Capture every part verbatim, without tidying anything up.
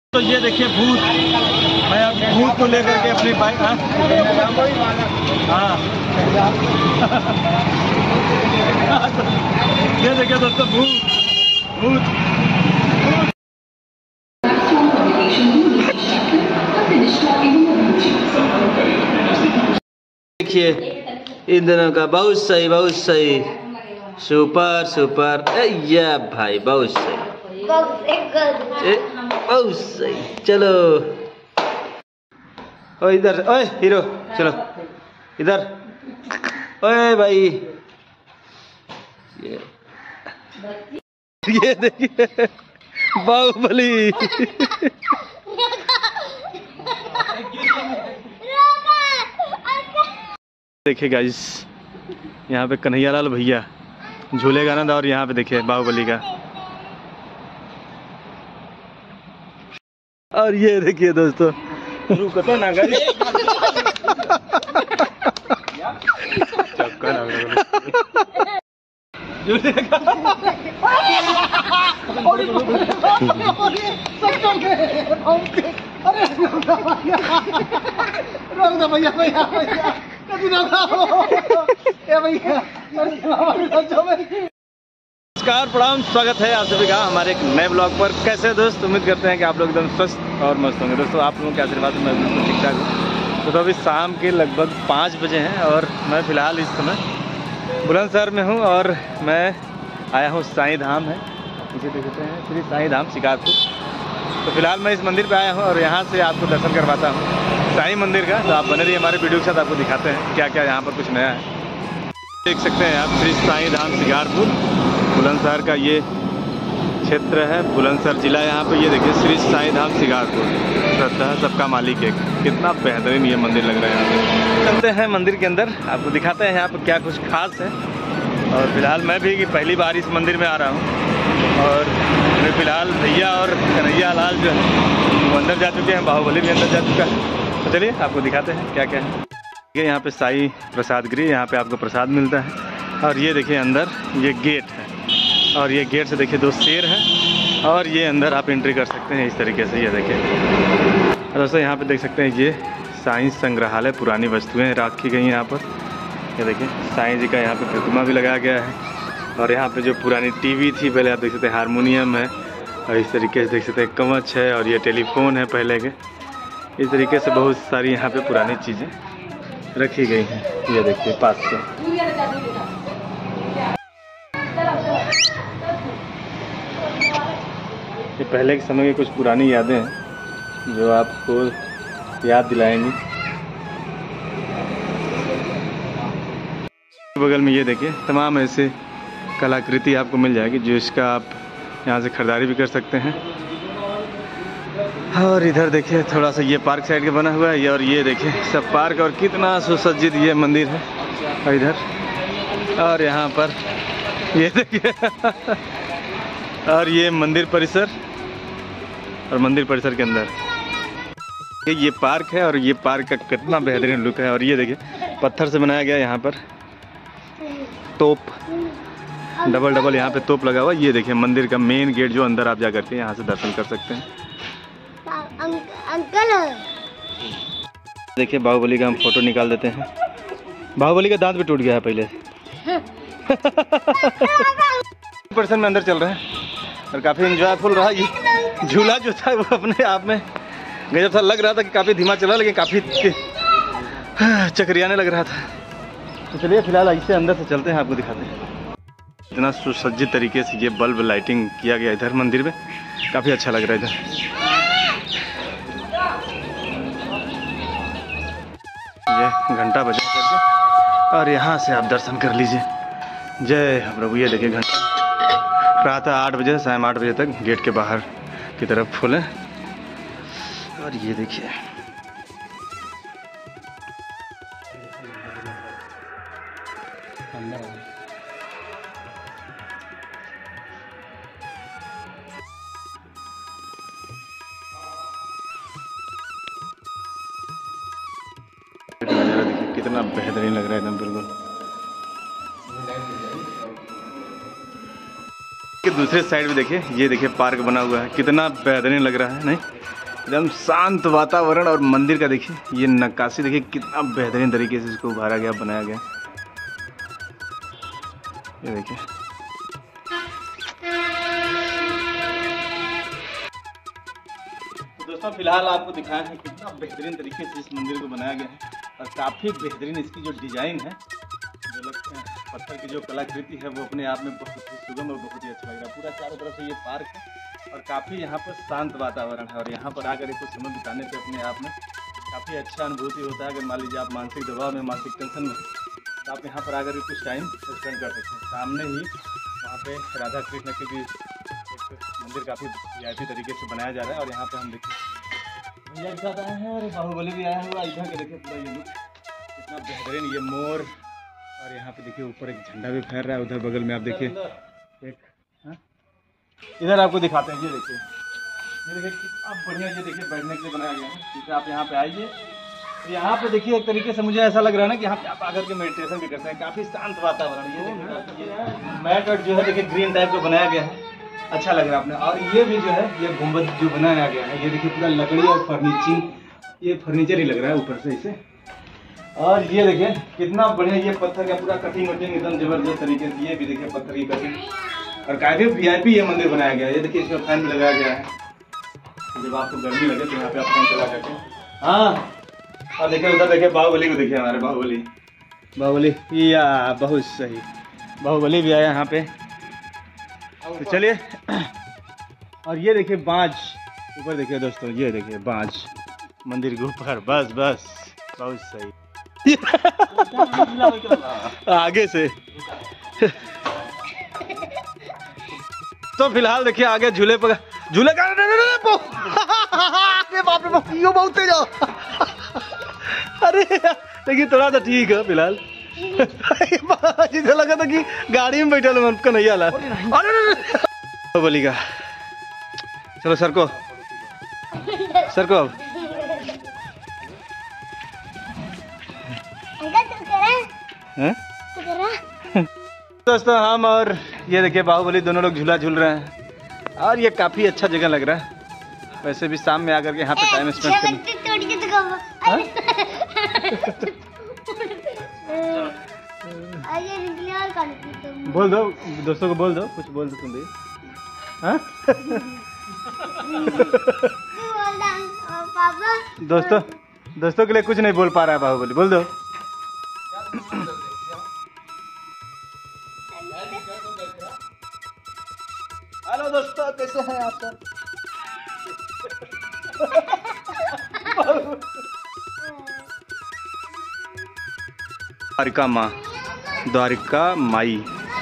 तो ये देखिए भूत, मैं अब भूत को लेकर के अपनी बाइक हाँ हाँ ये देखिए दोस्तों भूत भूत देखिए इन दोनों का बहुत सही बहुत सही सुपर सुपर या भाई बहुत सही ए, बहुत सही। चलो ओ इधर ओए हीरो चलो इधर ओए भाई ये ये देखिए बाहुबली देखिए गाइस यहाँ पे कन्हैयालाल भैया झूलेगा ना और यहाँ पे देखिए बाहुबली का और ये देखिए दोस्तों रुको ना गाइस चक्कर भैया भैया नमस्कार प्रणाम, स्वागत है आप सभी का हमारे एक नए ब्लॉग पर। कैसे दोस्त, उम्मीद करते हैं कि आप लोग एकदम स्वस्थ और मस्त होंगे। दोस्तों आप लोगों के आशीर्वाद में मैं बिल्कुल ठीक ठाक हूँ। तो, तो अभी शाम के लगभग पाँच बजे हैं और मैं फ़िलहाल इस समय बुलंदशहर में हूँ और मैं आया हूँ साईं धाम है, इसे देखते हैं श्री साईं धाम शिकारपुर। तो फिलहाल मैं इस मंदिर पे आया हूँ और यहाँ से आपको दर्शन करवाता हूँ साईं मंदिर का। तो आप बने रहिए हमारे वीडियो के साथ, आपको दिखाते हैं क्या क्या यहाँ पर कुछ नया है। देख सकते हैं आप श्री साईं धाम शिकारपुर बुलंदशहर का ये क्षेत्र है, बुलंदशहर जिला। यहाँ पे ये देखिए श्री साईं धाम शिकारपुर, श्रद्धा सबका मालिक है। कितना बेहतरीन ये मंदिर लग रहा है। यहाँ पे चलते हैं मंदिर के अंदर, आपको दिखाते हैं यहाँ पर क्या कुछ खास है। और फिलहाल मैं भी पहली बार इस मंदिर में आ रहा हूँ और मैं फिलहाल भैया और कन्हैया लाल जो है वो अंदर जा चुके हैं, बाहुबली भी अंदर जा चुका है। तो चलिए आपको दिखाते हैं क्या क्या है। यहाँ पे साई प्रसाद गृह, यहाँ पे आपको प्रसाद मिलता है। और ये देखिए अंदर ये गेट है और ये गेट से देखिए दो शेर हैं और ये अंदर आप एंट्री कर सकते हैं इस तरीके से। ये देखिए दोस्तों यहाँ पे देख सकते हैं ये साईं संग्रहालय, पुरानी वस्तुएं रखी गई हैं यहाँ पर। ये देखिए साईं जी का यहाँ पे प्रतिमा भी लगाया गया है। और यहाँ पे जो पुरानी टीवी थी पहले, आप देख सकते हैं हारमोनियम है और इस तरीके से देख सकते हैं कवच है और ये टेलीफोन है पहले के। इस तरीके से बहुत सारी यहाँ पे पुरानी चीज़ें रखी गई हैं। ये देखिए पास से ये पहले के समय की कुछ पुरानी यादें हैं जो आपको याद दिलाएंगी। बगल में ये देखिए तमाम ऐसे कलाकृति आपको मिल जाएगी जो इसका आप यहाँ से खरीदारी भी कर सकते हैं। और इधर देखिए थोड़ा सा ये पार्क साइड के बना हुआ है और ये देखिए सब पार्क और कितना सुसज्जित ये मंदिर है। और इधर और यहाँ पर ये देखिए और ये मंदिर परिसर और मंदिर परिसर के अंदर ये पार्क है और ये पार्क का कितना बेहतरीन लुक है। और ये देखिए पत्थर से बनाया गया यहाँ पर तोप, डबल डबल यहाँ पे तोप लगा हुआ। ये देखिए मंदिर का मेन गेट जो अंदर आप जा करके यहाँ से दर्शन कर सकते हैं। अंकल देखिए बाहुबली का हम फोटो निकाल देते हैं। बाहुबली का दांत भी टूट गया है पहले पर्सन में अंदर चल रहे हैं और काफ़ी इंजॉयफुल रहा। ये झूला जो था वो अपने आप में गजब सा लग रहा था कि काफ़ी धीमा चला, लेकिन काफ़ी चक्रियाने लग रहा था। तो चलिए फिलहाल ऐसे अंदर से चलते हैं, आपको दिखाते हैं। इतना सुसज्जित तरीके से ये बल्ब लाइटिंग किया गया इधर मंदिर में, काफ़ी अच्छा लग रहा है इधर। ये घंटा बजा करके और यहाँ से आप दर्शन कर लीजिए। जय प्रभु। ये देखिए घंटा प्रातः आठ बजे से शाम आठ बजे तक गेट के बाहर की तरफ खोलें। और ये देखिए कितना बेहतरीन लग रहा है एकदम बिल्कुल। के दूसरे साइड भी देखिए, ये देखिए पार्क बना हुआ है, कितना बेहतरीन लग रहा है नहीं। एकदम शांत वातावरण। और मंदिर का देखिए ये नक्काशी देखिए कितना बेहतरीन तरीके से इसको उभारा गया, बनाया गया। ये देखिए तो दोस्तों फिलहाल आपको दिखाया है कितना बेहतरीन तरीके से इस मंदिर को बनाया गया है। और काफ़ी बेहतरीन इसकी जो डिज़ाइन है, जो लगता है पत्थर की जो कलाकृति है वो अपने आप में बहुत ही सुगम और बहुत ही अच्छा लग रहा है। पूरा चारों तरफ से ये पार्क है और काफ़ी यहाँ पर शांत वातावरण है। और यहाँ पर आकर कुछ समय बिताने से अपने आप में काफ़ी अच्छा अनुभूति होता है। अगर मान लीजिए आप मानसिक दबाव में, मानसिक टेंशन में, तो आप यहाँ पर आकर कुछ टाइम स्पेंड कर सकते हैं। सामने ही वहाँ पे राधा कृष्ण की भी एक मंदिर काफ़ी वीआईपी तरीके से बनाया जा रहा है। और यहाँ पे हम देखिए भैया के साथ आए हैं और बाहुबली भी आया हुआ। इधर के देखिए पूरा ये लुक कितना बेहतरीन, ये मोर। और यहाँ पे देखिए ऊपर एक झंडा भी फहर रहा है। उधर बगल में आप देखिए एक, हाँ इधर आपको दिखाते हैं। ये देखिए, ये देखिए कितना बढ़िया, ये देखिए बैठने के लिए बनाया गया है। जैसे आप यहाँ पे आइए तो यहाँ पे देखिए एक तरीके से मुझे ऐसा लग रहा है ना कि यहाँ पे आप आकर के मेडिटेशन भी करते हैं। काफ़ी शांत वातावरण। ये देखिए मैट और जो है देखिए ग्रीन टाइप का बनाया गया है, अच्छा लग रहा है आपने। और ये भी जो है ये गुंबद जो बनाया गया है, ये देखिए पूरा लकड़ी और फर्नीचिंग, ये फर्नीचर ही लग रहा है ऊपर से इसे। और ये देखिए कितना बढ़िया, ये पत्थर का पूरा कटिंग वटिंग एकदम जबरदस्त तरीके से। ये भी देखिए पत्थर की कटिंग और काफी वीआईपी ये मंदिर बनाया गया है। ये देखिए इसमें फैन भी लगाया गया है, जब आपको गर्मी लगे तो यहाँ पे आप फैन चला करके। हाँ और देखिए उधर देखिए बाहुबली को देखिए, हमारे बाहुबली बाहुबली या बहुत सही, बाहुबली भी आया यहाँ पे। तो चलिए, और ये देखिए बाज ऊपर देखिए दोस्तों, ये देखिए बाज मंदिर के ऊपर। बस बस बहुत सही आगे से। तो फिलहाल देखिए आगे झूले पर झूले का अरे बाप रे बाप, यो बहुत तेज। अरे देखिए थोड़ा सा ठीक है फिलहाल। जिसे लगा था कि गाड़ी में बैठा मन का नहीं आला। अरे बोली का चलो सर को सर को अब हैं? दोस्तों हम और ये देखिए बाहुबली दोनों लोग झूला झूल रहे हैं। और ये काफी अच्छा जगह लग रहा है। वैसे भी शाम में आकर के यहाँ पे टाइम स्पेंड करना। बोल दो दोस्तों को, बोल दो कुछ, बोल दो तुम भी। हाँ? दोस्तों दोस्तों के लिए कुछ नहीं बोल पा रहा है बाहुबली, बोल दो। हेलो दोस्तों, कैसे हैं आप सब? द्वारिका माँ, द्वारिका माई।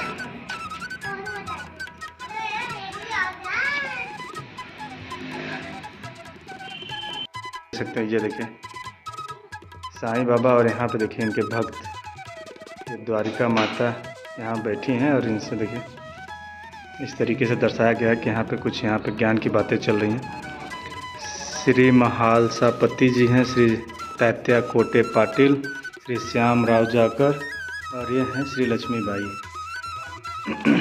सकते हैं ये देखिए साईं बाबा और यहाँ पे देखिए इनके भक्त, ये द्वारिका माता यहाँ बैठी हैं। और इनसे देखिए इस तरीके से दर्शाया गया है कि यहाँ पे कुछ यहाँ पे ज्ञान की बातें चल रही हैं। श्री महालसापति जी हैं, श्री तैत्या कोटे पाटिल, श्री श्याम राव जाकर, और ये हैं श्री लक्ष्मी बाई।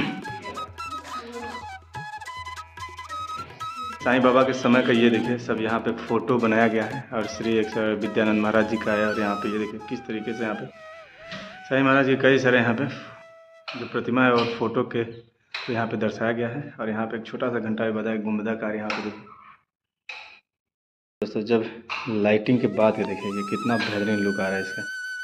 साईं बाबा के समय का ये देखिए सब यहाँ पे फोटो बनाया गया है। और श्री एक विद्यानंद महाराज जी का है। और यहाँ पे ये देखिए किस तरीके से यहाँ पे साईं महाराज जी कई सारे यहाँ पे जो प्रतिमा है और फोटो के तो यहाँ पे दर्शाया गया है। और यहाँ पे एक छोटा सा घंटा भी बजा है, गुंबदाकार यहाँ पे देखिए दोस्तों। जब लाइटिंग के बाद ये देखिए ये कितना बेहतरीन लुक आ रहा है इसका।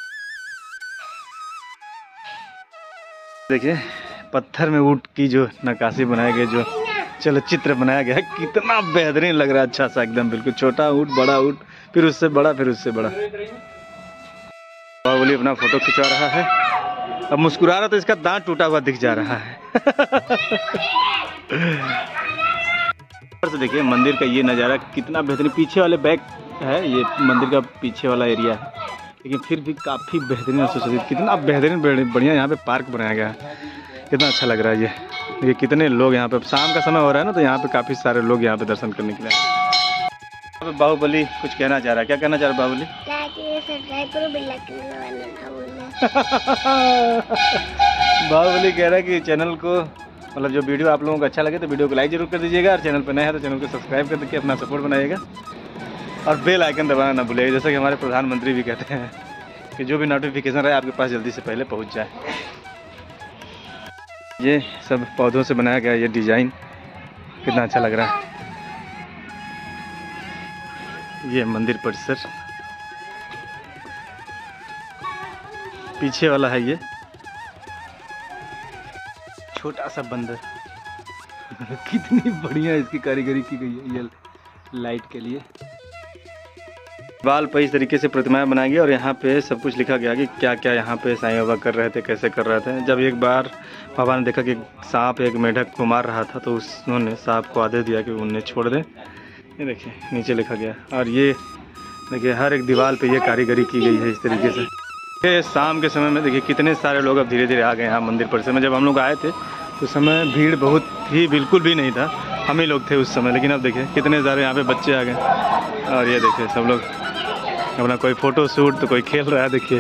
देखिए पत्थर में ऊँट की जो नक्काशी बनाई गई, जो चलचित्र बनाया गया है, कितना बेहतरीन लग रहा है। अच्छा सा एकदम बिल्कुल, छोटा ऊँट, बड़ा ऊँट, फिर उससे बड़ा, फिर उससे बड़ा। बाहुबली अपना फोटो खिंचा रहा है। अब मुस्कुरा रहा तो इसका दांत टूटा हुआ दिख जा रहा है। से देखिए मंदिर का ये नज़ारा कितना बेहतरीन। पीछे वाले बैक है, ये मंदिर का पीछे वाला एरिया है, लेकिन फिर भी काफ़ी बेहतरीन और सुसज्जित, कितना बेहतरीन बढ़िया यहाँ पे पार्क बनाया गया है। कितना अच्छा लग रहा है ये। ये कितने लोग यहाँ पे, शाम का समय हो रहा है ना, तो यहाँ पे काफ़ी सारे लोग यहाँ पे दर्शन करने के लिए आए। बाहुबली कुछ कहना चाह रहा है, क्या कहना चाह रहा है बाहुबली? बाहुबली कह रहा है कि चैनल को, मतलब जो वीडियो आप लोगों को अच्छा लगे तो वीडियो को लाइक जरूर कर दीजिएगा। और चैनल पर नया है तो चैनल को सब्सक्राइब कर के अपना सपोर्ट बनाइएगा। और बेल आइकन दबाना ना भूलिएगा, जैसा कि हमारे प्रधानमंत्री भी कहते हैं कि जो भी नोटिफिकेशन रहे आपके पास जल्दी से पहले पहुंच जाए। ये सब पौधों से बनाया गया ये डिज़ाइन कितना अच्छा लग रहा है। ये मंदिर परिसर, पीछे वाला है ये छोटा सा बंदर। कितनी बढ़िया इसकी कारीगरी की गई है ये लाइट के लिए। बाल पे इस तरीके से प्रतिमाएं बनाई गई और यहाँ पे सब कुछ लिखा गया कि क्या क्या यहाँ पे साईं बाबा कर रहे थे, कैसे कर रहे थे। जब एक बार बाबा ने देखा कि सांप एक मेढक को मार रहा था तो उन्होंने सांप को आदेश दिया कि उन्हें छोड़ दें। ये देखिए नीचे लिखा गया और ये देखिए हर एक दीवार पे ये कारीगरी की गई है इस तरीके से। ये शाम के समय में देखिए कितने सारे लोग अब धीरे धीरे आ गए यहाँ मंदिर परिसर में। जब हम लोग आए थे तो समय भीड़ बहुत ही बिल्कुल भी नहीं था, हम ही लोग थे उस समय, लेकिन अब देखिए कितने सारे यहाँ पे बच्चे आ गए। और ये देखिए सब लोग अपना कोई फ़ोटो शूट तो कोई खेल रहा है। देखिए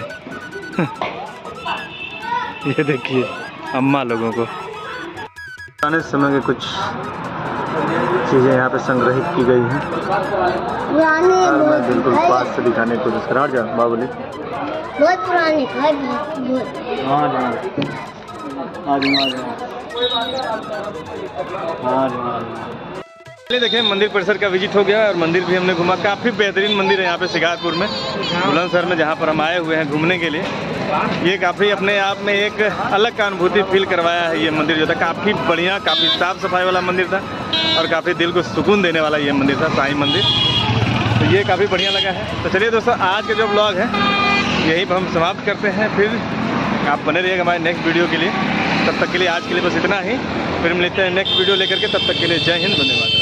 ये देखिए अम्मा लोगों को पुराने समय के कुछ चीज़ें यहाँ पे संग्रहित की गई हैं और मैं बिल्कुल पास से दिखाने की कोशिश कर रहा हूँ। बाबुली बहुत पुराने घर हैं। हाँ हाँ चलिए देखिए मंदिर परिसर का विजिट हो गया और मंदिर भी हमने घूमा। काफ़ी बेहतरीन मंदिर है यहाँ पे शिकारपुर में, बुलंदशहर में, जहाँ पर हम आए हुए हैं घूमने के लिए। ये काफ़ी अपने आप में एक अलग का अनुभूति फील करवाया है। ये मंदिर जो था काफ़ी बढ़िया, काफ़ी साफ़ सफाई वाला मंदिर था और काफ़ी दिल को सुकून देने वाला ये मंदिर था, साईं मंदिर। तो ये काफ़ी बढ़िया लगा है। तो चलिए दोस्तों आज का जो ब्लॉग है यहीं पर हम समाप्त करते हैं। फिर आप बने रहिएगा हमारे नेक्स्ट वीडियो के लिए। तब तक के लिए आज के लिए बस इतना ही, फिर मिलते हैं नेक्स्ट वीडियो लेकर के। तब तक के लिए जय हिंद, वंदे मातरम।